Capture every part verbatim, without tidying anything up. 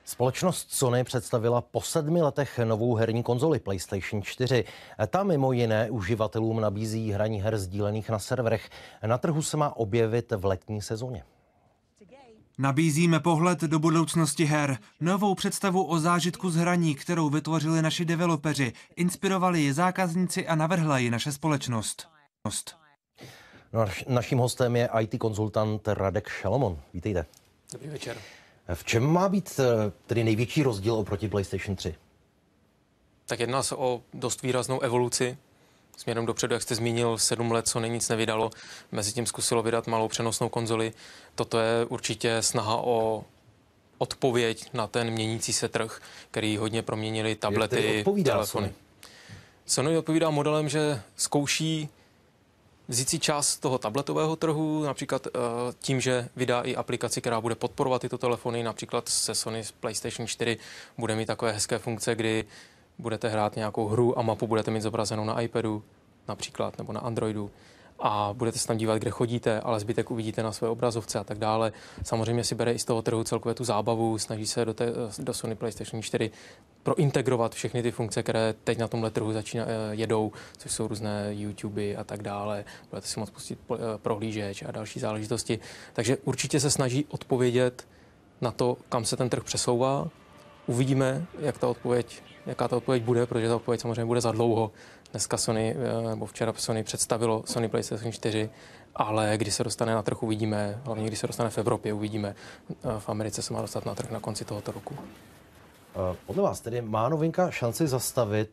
Společnost Sony představila po sedmi letech novou herní konzoli PlayStation čtyři. Ta mimo jiné uživatelům nabízí hraní her sdílených na serverech. Na trhu se má objevit v letní sezóně. Nabízíme pohled do budoucnosti her, novou představu o zážitku z hraní, kterou vytvořili naši developeři, inspirovali ji zákazníci a navrhla ji naše společnost. No, naším hostem je í té konzultant Radek Šalomon. Vítejte. Dobrý večer. V čem má být tedy největší rozdíl oproti PlayStation tři? Tak jedná se o dost výraznou evoluci. Směrem dopředu, jak jste zmínil, sedm let, co nic nevydalo. Mezitím zkusilo vydat malou přenosnou konzoli. Toto je určitě snaha o odpověď na ten měnící se trh, který hodně proměnili tablety, telefony. Sony? Sony odpovídá modelem, že zkouší vzít si čas toho tabletového trhu, například uh, tím, že vydá i aplikaci, která bude podporovat tyto telefony, například se Sony PlayStation čtyři bude mít takové hezké funkce, kdy budete hrát nějakou hru a mapu budete mít zobrazenou na iPadu například, nebo na Androidu a budete se tam dívat, kde chodíte, ale zbytek uvidíte na své obrazovce a tak dále. Samozřejmě si bere i z toho trhu celkově tu zábavu, snaží se do, té, do Sony PlayStation čtyři prointegrovat všechny ty funkce, které teď na tomhle trhu začíná, jedou, což jsou různé YouTubey a tak dále. Budete si moct pustit prohlížeč a další záležitosti. Takže určitě se snaží odpovědět na to, kam se ten trh přesouvá. Uvidíme, jak ta odpověď, jaká ta odpověď bude, protože ta odpověď samozřejmě bude za dlouho. Dneska Sony, nebo včera Sony představilo Sony PlayStation čtyři, ale když se dostane na trh, uvidíme, hlavně když se dostane v Evropě, uvidíme. V Americe se má dostat na trh na konci tohoto roku. Podle vás tedy má novinka šanci zastavit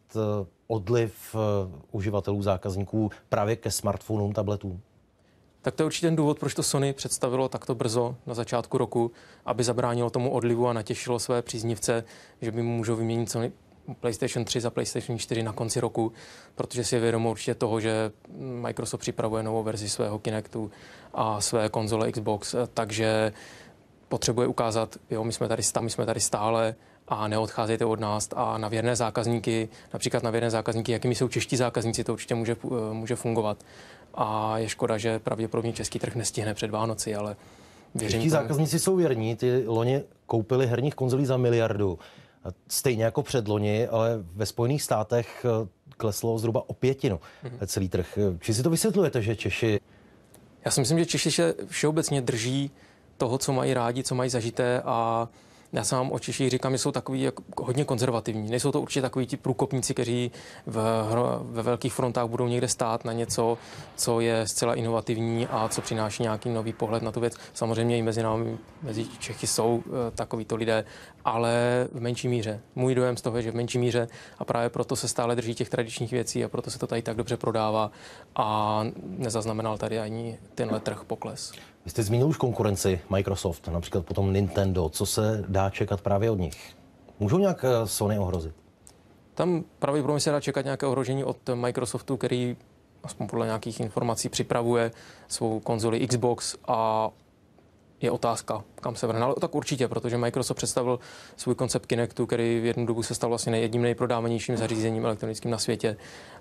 odliv uživatelů, zákazníků právě ke smartphonům, tabletům? Tak to je určitě ten důvod, proč to Sony představilo takto brzo na začátku roku, aby zabránilo tomu odlivu a natěšilo své příznivce, že by mu můžou vyměnit Sony PlayStation tři za PlayStation čtyři na konci roku, protože si je vědomo určitě toho, že Microsoft připravuje novou verzi svého Kinectu a své konzole Xbox, takže potřebuje ukázat, jo, my jsme tady, my jsme tady stále a neodcházejte od nás a na věrné zákazníky, například na věrné zákazníky, jakými jsou čeští zákazníci, to určitě může, může fungovat. A je škoda, že pravděpodobně český trh nestihne před Vánoci, ale věřím Čeští tomu. zákazníci jsou věrní, ty loni koupili herních konzolí za miliardu. Stejně jako předloni, ale ve Spojených státech kleslo zhruba o pětinu mm-hmm. celý trh. Či si to vysvětlujete, že Češi... Já si myslím, že Češi se všeobecně drží toho, co mají rádi, co mají zažité a já sám o Češích říkám, že jsou takový jako hodně konzervativní. Nejsou to určitě takoví ti průkopníci, kteří v, ve velkých frontách budou někde stát na něco, co je zcela inovativní a co přináší nějaký nový pohled na tu věc. Samozřejmě i mezi námi, mezi Čechy jsou uh, takovýto lidé, ale v menší míře. Můj dojem z toho je, že v menší míře a právě proto se stále drží těch tradičních věcí a proto se to tady tak dobře prodává a nezaznamenal tady ani tenhle trh pokles. Vy jste zmínil už konkurenci Microsoft, například potom Nintendo. Co se dá čekat právě od nich? Můžou nějak Sony ohrozit? Tam pravděpodobně se dá čekat nějaké ohrožení od Microsoftu, který aspoň podle nějakých informací připravuje svou konzoli Xbox a je otázka, kam se vrhne. Ale tak určitě, protože Microsoft představil svůj koncept Kinectu, který v jednu dobu se stal vlastně jedním nejprodávanějším zařízením elektronickým na světě.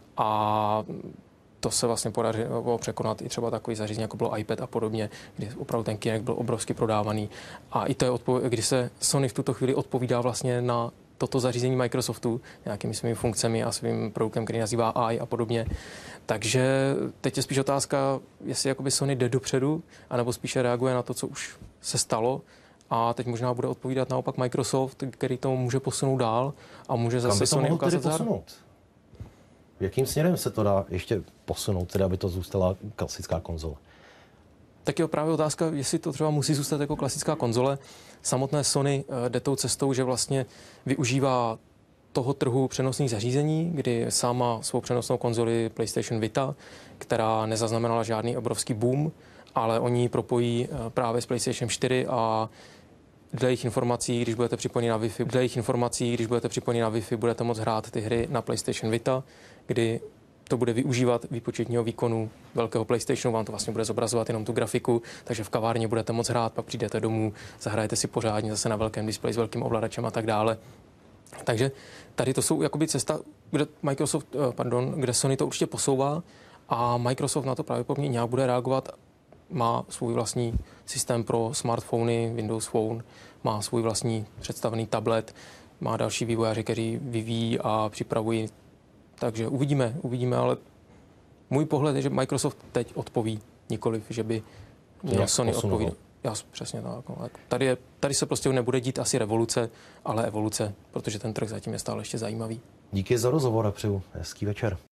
A to se vlastně podařilo překonat i třeba takový zařízení, jako bylo iPad a podobně, kdy opravdu ten Kinect byl obrovsky prodávaný. A i to je odpověď, kdy se Sony v tuto chvíli odpovídá vlastně na toto zařízení Microsoftu nějakými svými funkcemi a svým produktem, který nazývá A I a podobně. Takže teď je spíš otázka, jestli jakoby Sony jde dopředu, anebo spíše reaguje na to, co už se stalo. A teď možná bude odpovídat naopak Microsoft, který to může posunout dál a může zase Sony ukázat posunout? Jakým směrem se to dá ještě posunout, teda aby to zůstala klasická konzole? Tak je právě otázka, jestli to třeba musí zůstat jako klasická konzole. Samotné Sony jde tou cestou, že vlastně využívá toho trhu přenosných zařízení, kdy sám má svou přenosnou konzoli PlayStation Vita, která nezaznamenala žádný obrovský boom, ale oni ji propojí právě s PlayStation čtyři a dle jejich informací, když budete připojeni na Wi-Fi, dle jejich informací, když budete připojeni na Wi-Fi, budete moct hrát ty hry na PlayStation Vita, kdy to bude využívat výpočetního výkonu velkého PlayStationu, vám to vlastně bude zobrazovat jenom tu grafiku, takže v kavárně budete moct hrát, pak přijdete domů, zahrajete si pořádně zase na velkém displeji s velkým ovladačem a tak dále. Takže tady to jsou jakoby cesta, kde Microsoft, pardon, kde Sony to určitě posouvá a Microsoft na to pravděpodobně nějak bude reagovat má svůj vlastní systém pro smartfony, Windows Phone, má svůj vlastní představený tablet, má další vývojáři, kteří vyvíjí a připravují. Takže uvidíme, uvidíme, ale můj pohled je, že Microsoft teď odpoví, nikoliv, že by měl Sony odpovídat. Já, přesně tak. No. Tady, je, tady se prostě nebude dít asi revoluce, ale evoluce, protože ten trh zatím je stále ještě zajímavý. Díky za rozhovor a přeju hezký večer.